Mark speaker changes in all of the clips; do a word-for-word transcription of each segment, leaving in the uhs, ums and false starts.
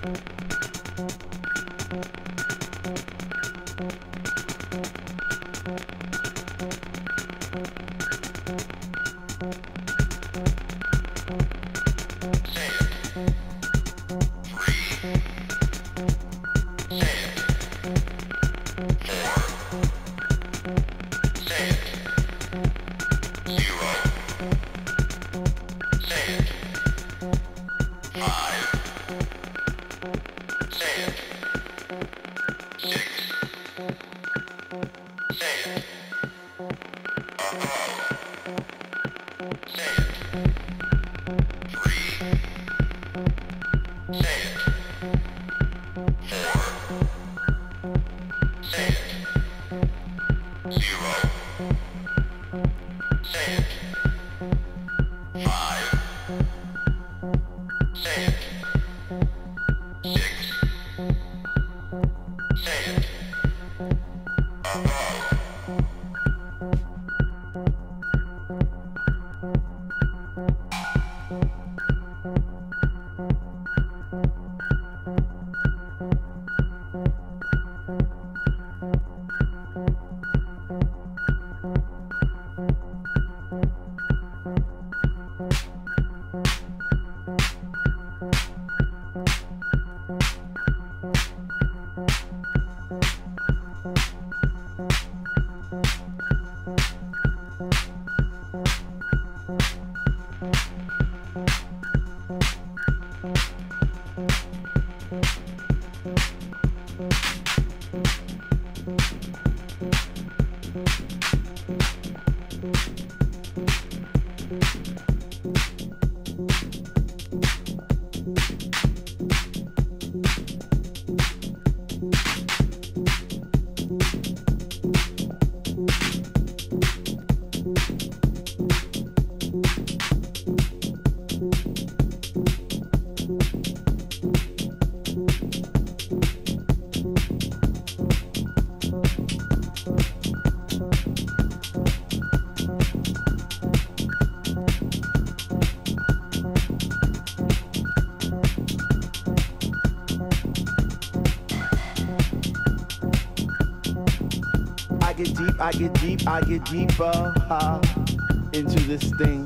Speaker 1: I get deep, I get deeper uh, into this thing.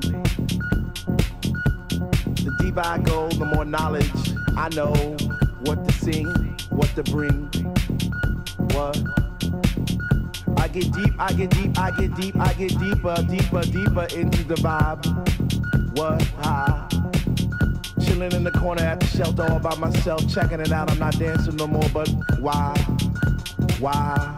Speaker 1: The deeper I go, the more knowledge I know what to sing, what to bring. What? I get deep, I get deep, I get deep, I get deeper, deeper, deeper into the vibe. What? Ah. Chilling in the corner at the shelter all by myself, checking it out. I'm not dancing no more, but why? Why?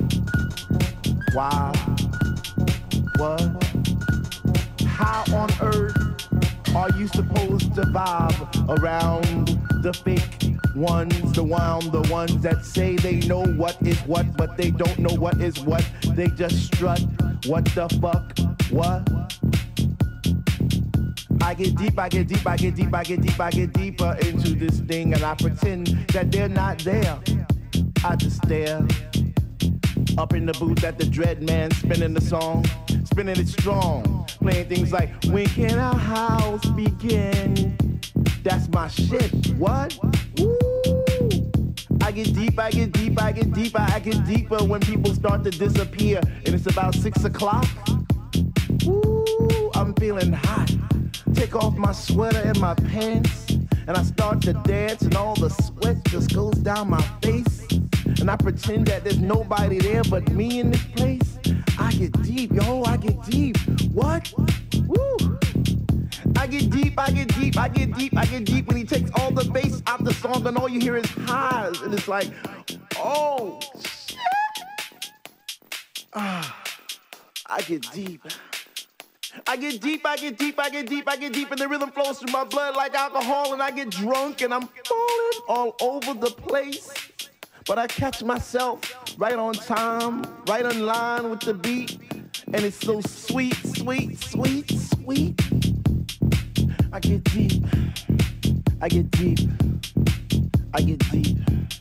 Speaker 1: Why? What? How on earth are you supposed to vibe around the fake ones, the one, the ones that say they know what is what, but they don't know what is what? They just strut. What the fuck? What? I get deep, I get deep, I get deep, I get deep, I get deeper into this thing, and I pretend that they're not there. I just stare. Up in the booth at the Dread Man, spinning the song, spinning it strong, playing things like, when can our house begin? That's my shit, what? Woo! I get deep, I get deep, I get deeper, I get deeper when people start to disappear, and it's about six o'clock. Woo! I'm feeling hot. Take off my sweater and my pants, and I start to dance, and all the sweat just goes down my face. And I pretend that there's nobody there but me in this place. I get deep, yo, I get deep. What? Woo! I get deep, I get deep, I get deep, I get deep when he takes all the bass out the song and all you hear is highs. And it's like, oh, shit. Ah, I get deep. I get deep, I get deep, I get deep, I get deep, and the rhythm flows through my blood like alcohol, and I get drunk and I'm falling all over the place. But I catch myself right on time, right on line with the beat. And it's so sweet, sweet, sweet, sweet. I get deep, I get deep, I get deep.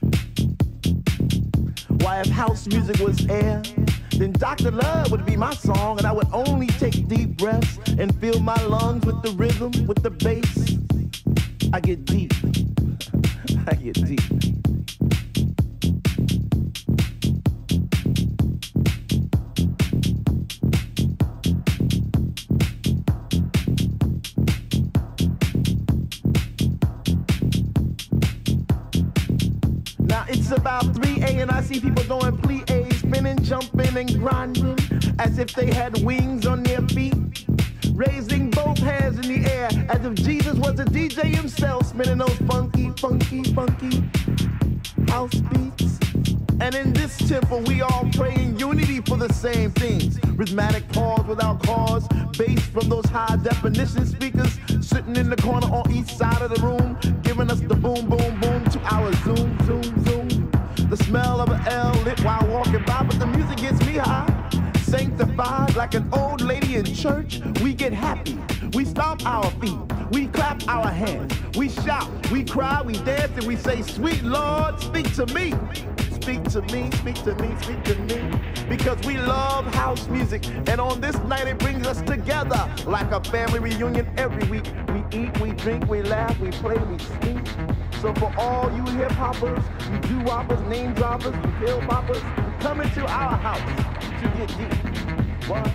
Speaker 1: Why, if house music was air, then Doctor Love would be my song, and I would only take deep breaths and fill my lungs with the rhythm, with the bass. I get deep. I get deep. Now it's about three A and I see people doing plie, spinning, jumping and grinding as if they had wings on their feet, raising both hands in the air as if Jesus was a D J himself, spinning those funky, funky, funky house beats. And in this temple we all pray in unity for the same things. Rhythmic pause without cause, bass from those high definition speakers sitting in the corner on each side of the room, giving us the boom, boom, boom to our zoom, zoom, zoom. The smell of an L lit while walking by, but the music gets me high. Sanctified like an old lady in church, we get happy. We stomp our feet, we clap our hands, we shout, we cry, we dance, and we say, sweet Lord, speak to me. Speak to me, speak to me, speak to me. Because we love house music, and on this night it brings us together like a family reunion every week. We eat, we drink, we laugh, we play, we speak. So for all you hip hoppers, you doo-woppers, name droppers, you pill poppers, come into our house to get deep. What?